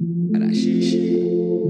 Rashishi.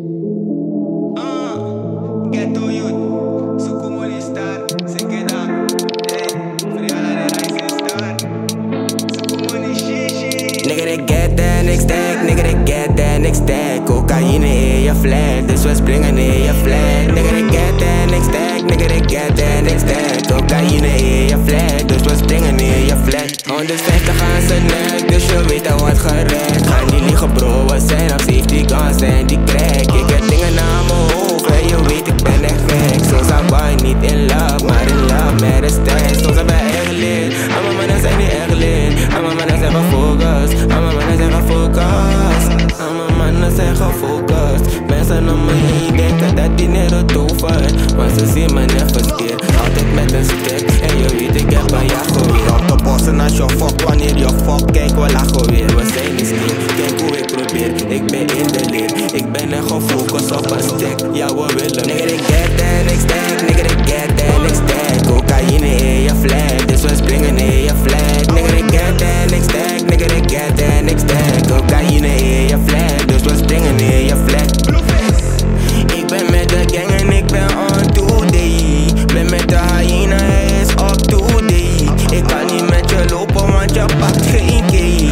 Ghetto youth, su comunistar, se queda. Friola de raíces star, su comunishishi. Nigga, they get that next stack, nigga, they get that next stack. Cocaïne in je flat, dus we springen in je flat. Nigga, they get that next stack, nigga, they get that next stack. Cocaïne in je flat, dus we springen in je flat. 150 aan zijn nek, dus je weet dat wordt gered. Ga niet liegen bro, we zijn op safety guns en die crack. Ik heb dingen naar mijn hoofd en je weet ik ben echt gek. Soms zijn wij niet in love, maar in love met een stack. Soms zijn wij echt lid, allemaal mannen zijn niet echt lid. Allemaal mannen zijn gefocust, allemaal mannen zijn gefocust. Allemaal mannen zijn gefocust. Mensen om me heen denken dat die net het tovert, maar ze zien me net verkeerd, altijd met een stick. En je weet ik heb een jacho weer. Op de bossen als je fuck, wanneer je fuck, kijk we lachen weer. We zijn niet stil, kijk hoe ik probeer, ik ben in de leer. Ik ben echt gefocust op een stick, ja we willen. Nigga they get that next stack, nigga they get that next stack. Cocaïne in je flat, dus we springen in je flat. Nigga they get that next stack, nigga they get that next stack. Cocaïne in je flat, dus we springen in je flat. Ik ben met de gang en ik ben on today. Ben met de hyena, hij is up to date. Ik kan niet met je lopen, want je pakt geen key.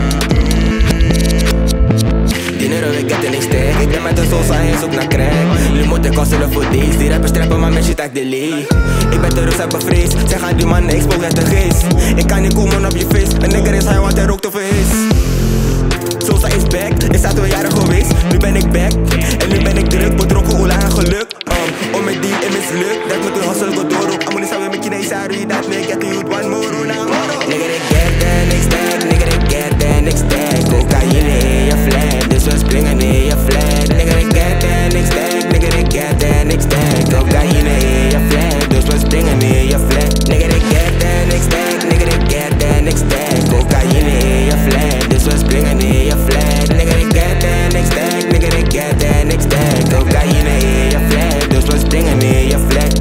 Dinero, ik get er niks tegen. Ik ben met de Sosa en zoek naar crack. Nu moet ik kosten voor deze. Die rappers trappen, maar mensen tak delay. Ik ben terug, heb bevreesd. Zeg aan die man, ik spook net de geest. Ik kan niet komen op je face. Een nigger is high, want hij rookt over his. Sosa is back, is dat 2 jaar geweest. Nu ben ik back, en nu ben ik druk. Betrokken, oela en geluk. Om met die en mislukt. Dat moet een hustle go door. Amoen is alweer met je neus, sorry. Dat make get you one more now. Nigga, they get that next stack. Nigga, they get that next stack. Cocaïne in je flat, dus we springen in je flat. Nigga, they get that next stack. Nigga, they get that next stack. Cocaïne in je flat, dus we springen in je flat. Nigga, they get that next stack. Nigga, they get that next stack. Cocaïne in je flat, dus we springen in je flat. Nigga, they get that next stack. Nigga, they get that next stack. Cocaïne in je flat, dus we springen in je flat.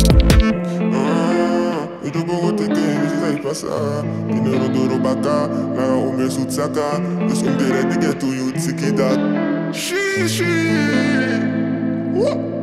Ik doe wat ik ken, dus ik passa. Dinero door baka, naar om weer zoet zaka. Dus om de red ik get to you, zie dat. Shishi.